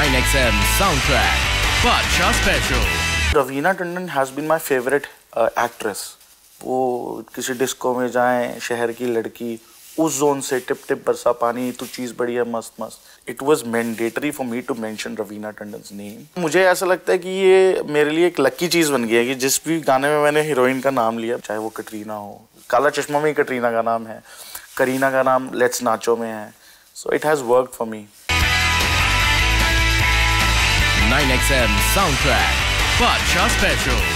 9XM soundtrack, Badshah Special. Raveena Tandon has been my favourite actress. वो किसी disco में जाएं, शहर की लड़की, उस जोन से टिप टिप बरसा पानी, तो चीज़ बड़ी है मस्त मस्त। It was mandatory for me to mention Raveena Tandon's name. मुझे ऐसा लगता है कि ये मेरे लिए एक लकी चीज़ बन गया है कि जिस भी गाने में मैंने हीरोइन का नाम लिया, चाहे वो कटरीना हो, काला चश्मा में ही कटरीना का नाम है, करीना का नाम लेट्स नाचो में है, so it has worked for me. 9XM soundtrack, Badshah Special.